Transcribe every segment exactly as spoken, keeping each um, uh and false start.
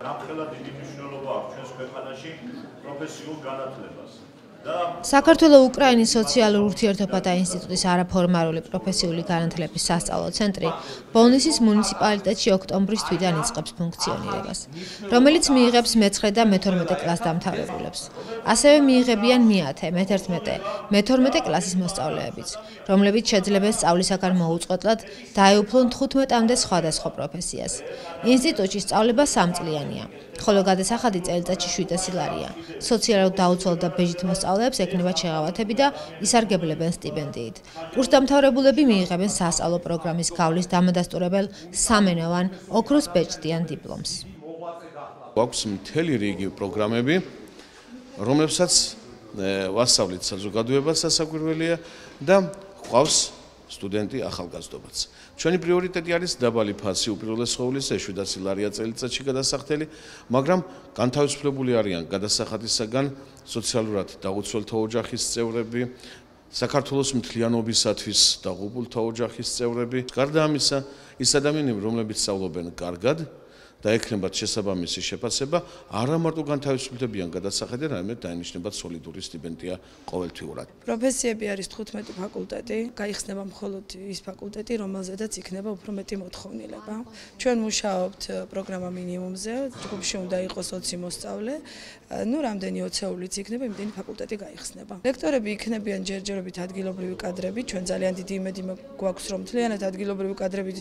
გამხელად დიდი მნიშვნელობა აქვს ჩვენს ქვეყანაში პროფესიულ განათლებას. საქართველო-უკრაინის სოციალურ ურთიერთობათა ინსტიტუტის არაფორმალური პროფესიული განათლების სასწავლო ცენტრი ბოლნისის მუნიციპალიტეტში ოქტომბრის თვიდან იწყებს ფუნქციონირებას, რომელიც მიიღებს მეცხრე და მეთორმეტე კლას დამთავრებულებს. ასევე მიიღებიან მეათე, მეთერთმეტე, მეთორმეტე კლასის მოსწავლეებიც, რომლებიც შეძლებენ სწავლისაგან მოუწყვეტლად დაეუფლონ თხუთმეტამდე სხვადასხვა პროფესიას. ინსტიტუტში სწავლება სამწლიანია, ხოლო გადასახადი წელიწადში შვიდასი ლარია. სოციალურად დაუცველ და ბეჟით მოსწავლეებს ექნებათ შეღავათები და ისარგებლებენ სტიპენდიით. კურსდამთავრებულები მიიღებენ სასწავლო პროგრამის გავლის დამადასტურებელ სამენოვან ოქროს ბეჭდიან დიპლომს. აქვს მთელი რიგი პროგრამები, რომლებსაც ვასწავლით საზოგადოებას სასაკვირველია და გვყავს სტუდენტი ახალგაზრდობაც. ჩვენი პრიორიტეტი არის დაბალი ფასი უპირველეს ყოვლისა შვიდასი ლარია წელიწადში გადასახდელი, მაგრამ განთავისუფლებული არიან გადასახადისაგან სოციალურად დაუცველთა ოჯახის წევრები, საქართველოს მთლიანობისათვის დაღუპულთა ოჯახის წევრები. გარდა ამისა, ის ადამიანები, რომლებიც სწავლობენ კარგად და ექნებათ შესაბამისი შეფასება, არა მარტო განთავისუფლებიან გადასახადიდან, არამედ დაინიშნებათ სოლიდური სტიპენდია ყოველთვიურად. პროფესიები არის თხუთმეტი ფაკულტეტი, გაიხსნება მხოლოდ ის ფაკულტეტი, რომელზედაც იქნება უფრო მეტი მოთხოვნილება. ჩვენ მუშაობთ პროგრამა მინიმუმზე, ჯგუფში უნდა იყოს ოცი მოსწავლე, ну რამდენი ოცეულიც იქნება, იმდენი ფაკულტეტი გაიხსნება. ლექტორები იქნებიან ჯერჯერობით ადგილობრივი კადრები, ჩვენ ძალიან დიდი იმედი გვაქვს, რომ მთლიანად ადგილობრივი კადრებით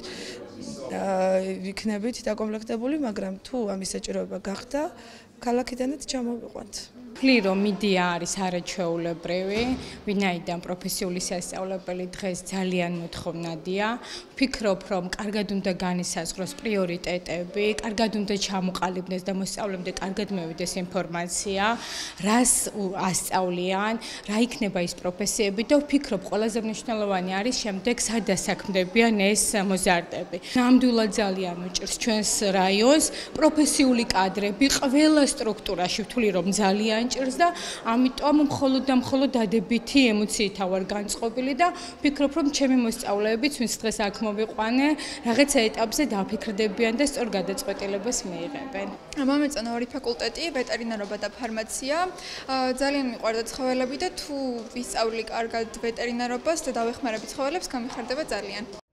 იქნებით დაკომპლექტებული, მაგრამ თუ ამის საჭიროება გახდა, ქალაქიდანაც ჩამოვიყვანთ. ვფლი, რომ მიდია არის არაჩვეულებრივი, ვინაიდან პროფესიული სასწავლებელი დღეს ძალიან მოთხოვნადია. ვფიქრობ, რომ კარგად უნდა განისაზღვროს პრიორიტეტები, კარგად უნდა ჩამოყალიბდეს და მოსწავლემდე კარგად მევიდეს ინფორმაცია, რას ასწავლიან, რა იქნება ის პროფესიები და ვფიქრობ, ყველაზე მნიშვნელოვანი არის შემდეგ სად დასაქმდებიან ეს მოზარდები. ნამდვილად ძალიან უჭირს ჩვენს რაიონს პროფესიული კადრები ყველა სტრუქტურაში, ვთვლი, რომ ძალიან ჭირს და ამიტომ მხოლოდ და მხოლოდ დადებითი ემოციით ვარ განწყობილი და ვფიქრობ, რომ ჩემი მოსწავლეებიც, ვინც დღეს აქ მოვიყვანე, რაღაცა ეტაპზე დაფიქრდებიან და სწორ გადაწყვეტილებას მიიღებენ. მომეწონა ორი ფაკულტეტი, ვეტერინარობა და ფარმაცია. ძალიან მიყვარდა ცხოველები და თუ ვისწავლი კარგად ვეტერინარობას და დავეხმარები ცხოველებს, გამიხარდება ძალიან.